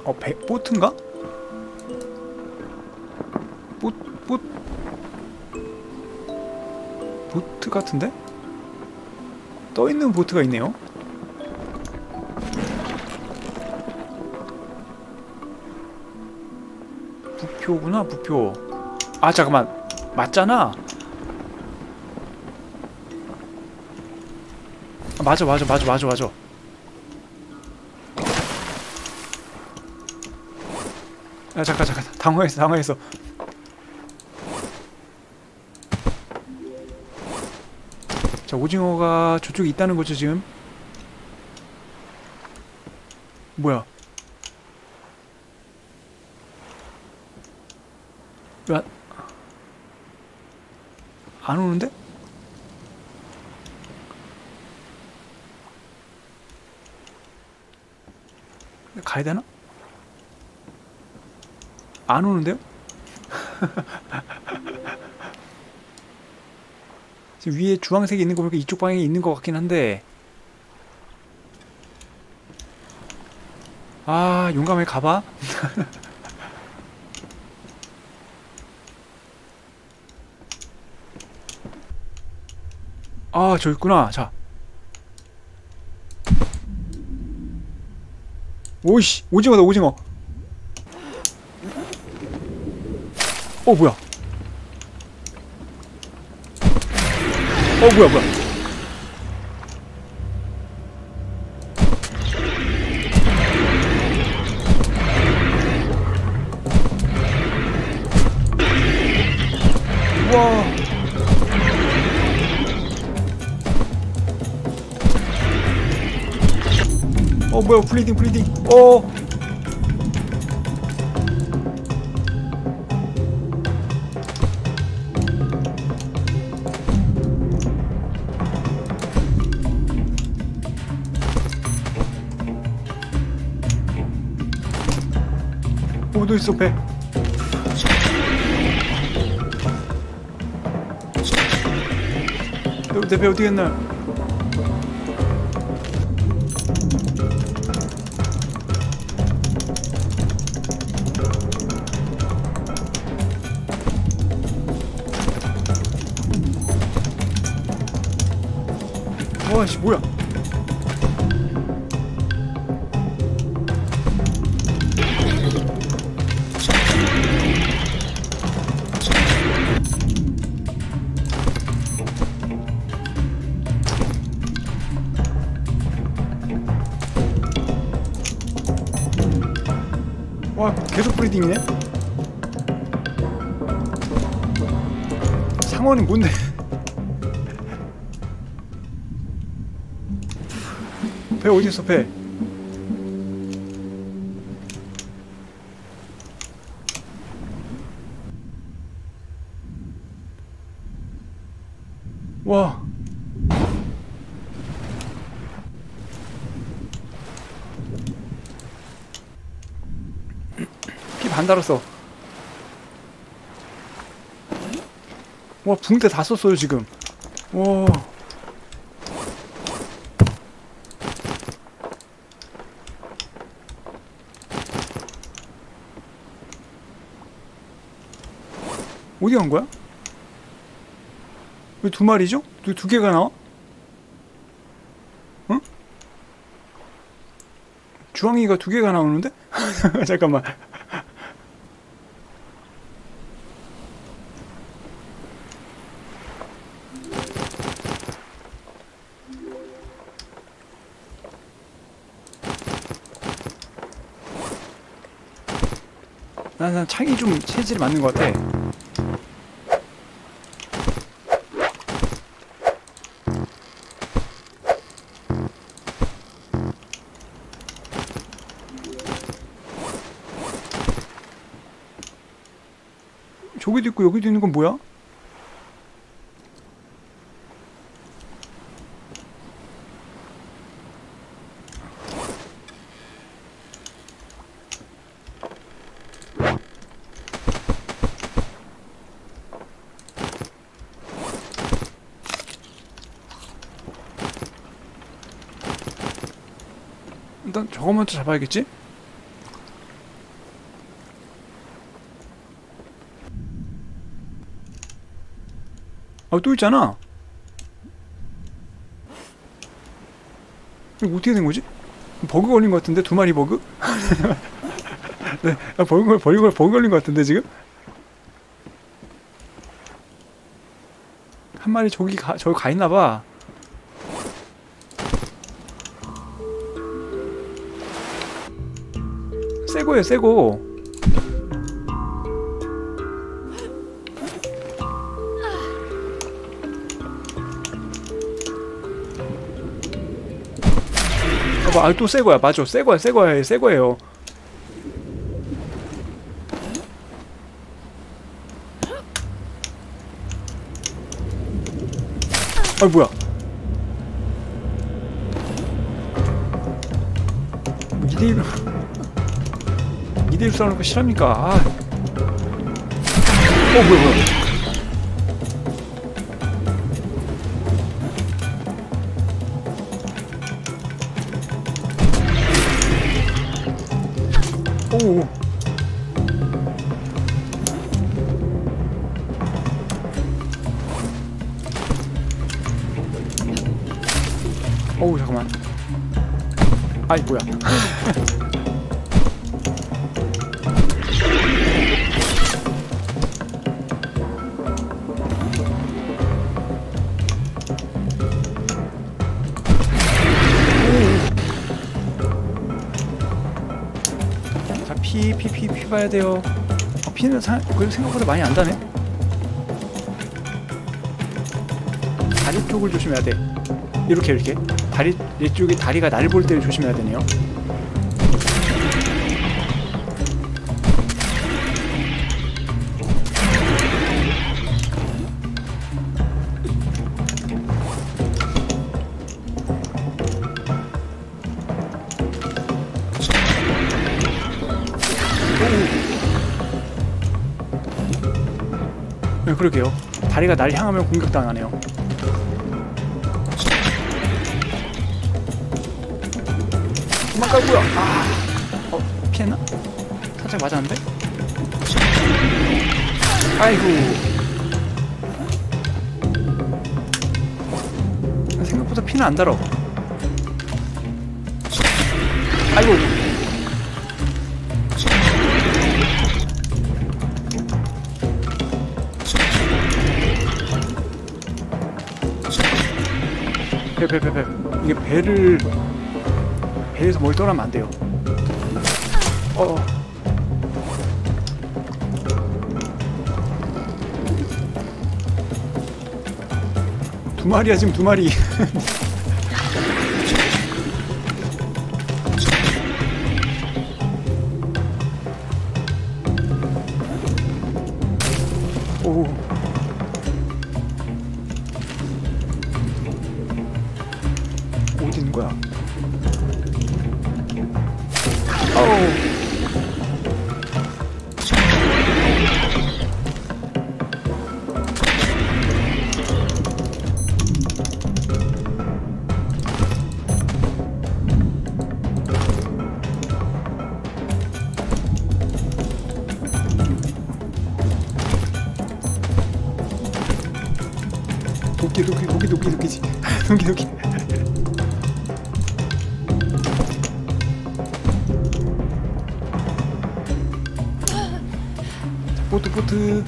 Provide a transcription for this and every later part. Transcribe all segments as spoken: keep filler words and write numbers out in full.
어, 배, 보트인가? 보, 보, 보트 같은데? 떠있는 보트가 있네요. 부표구나, 부표. 아, 잠깐만. 맞잖아. 아, 맞아, 맞아, 맞아, 맞아, 맞아. 아, 잠깐, 잠깐. 당황했어, 당황했어. 자, 오징어가 저쪽에 있다는 거죠, 지금? 뭐야? 왜 안, 안 오는데? 가야 되나? 안 오는데요? 지금 위에 주황색이 있는 거 보니까 이쪽 방향에 있는 것 같긴 한데. 아, 용감하게 가봐. 아, 저 있구나. 자. 오이씨, 오징어다, 오징어. 어, 뭐야? 어, 뭐야, 뭐야. 우와. 어, 뭐야, 블리딩, 블리딩. 어. 오도 있어, 배. 내 배 어디 갔나? 와씨, 뭐야? 와, 계속 브리딩이네? 상어는 뭔데? 배 어디있어, 배? 와. 피 반 달았어. 와, 붕대 다 썼어요, 지금. 와. 어디 간 거야? 왜 두 마리죠? 두, 두 개가 나와? 응? 주황이가 두 개가 나오는데? 잠깐만. 난, 난 창이 좀 체질이 맞는 것 같아. 저기도 있고 여기도 있는 건 뭐야? 일단 저거 먼저 잡아야겠지? 아, 또 있잖아. 이거 어떻게 된 거지? 버그 걸린 것 같은데? 두 마리 버그? 네, 아, 버그, 걸- 버그, 걸- 버그 걸린 것 같은데, 지금? 한 마리 저기 가, 저기 가 있나봐. 새거예요, 새거. 아, 또 새거야. 맞아, 새거야, 새거야, 새거예요. 아, 뭐야? 이 대 일로 이 대 일로 싸우는 거 싫합니까? 아. 어, 뭐야, 뭐야? 오. 어우, 잠깐만. 아이, 뭐야. 자, 피, 피, 피, 피 봐야 돼요. 어, 피는 사, 그래도 생각보다 많이 안 다네. 다리 쪽을 조심해야 돼. 이렇게, 이렇게. 다리, 이쪽에 다리가 날 볼 때를 조심해야 되네요. 네, 그러게요. 다리가 날 향하면 공격당하네요. 도망가고요. 아, 어, 피했나? 살짝 맞았는데? 아이고. 생각보다 피는 안 달어. 아이고. 배, 배, 배, 배. 이게 배를, 배에서 뭘 떠나면 안 돼요. 어. 두 마리야, 지금 두 마리. 오. 어디 있는 거야? 어우. 도끼 도끼 도끼 도끼 도끼지. 도끼 도끼. 보트 보트.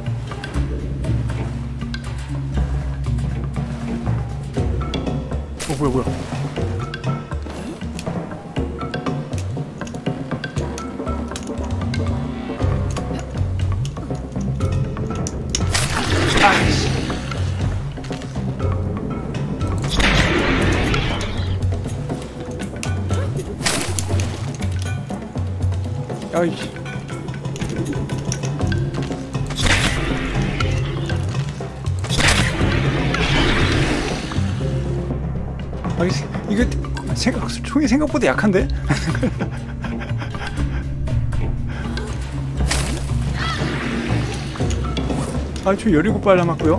어, 뭐야 뭐야. 아이씨. 아이씨. 아, 이거 생각 총이 생각보다 약한데? 아, 총 열일곱 발 남았고요.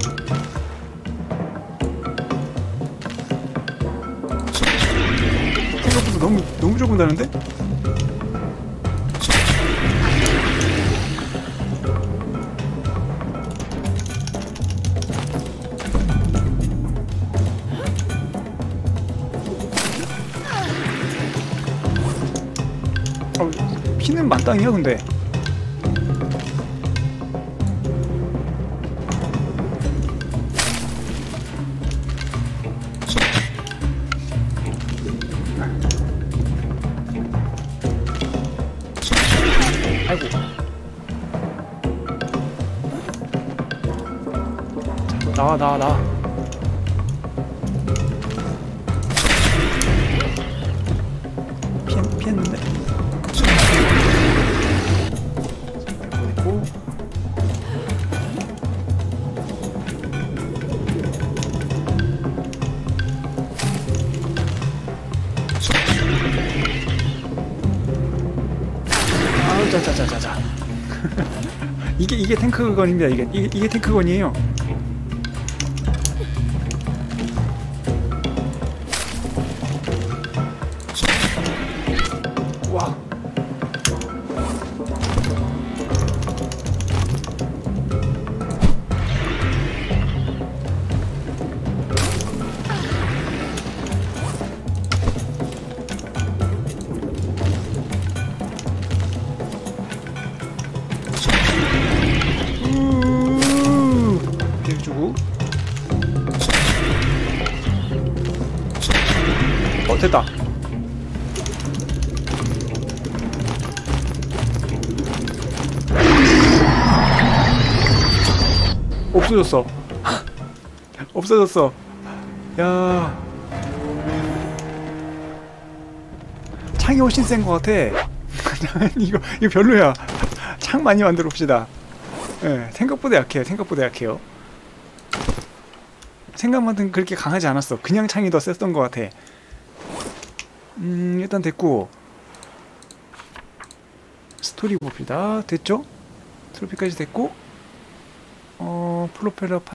생각보다 너무 너무 조금 다른데? 어, 피는 만땅이야 근데. 아이고. 자, 나와 나와 나와. 피했, 피했는데. 됐고. 아우 자자자자자. 이게 이게 탱크건입니다. 이게 이게, 이게 탱크건이에요. 와. 해주고. 어 됐다. 없어졌어. 없어졌어. 야, 창이 훨씬 센 것 같아. 이거 이거 별로야. 창 많이 만들어 봅시다. 예, 생각보다 약해요. 생각보다 약해요. 생각만큼 그렇게 강하지 않았어. 그냥 창이 더 셌던 것 같아. 음, 일단 됐고. 스토리 봅시다. 됐죠? 트로피까지 됐고. 어, 프로펠러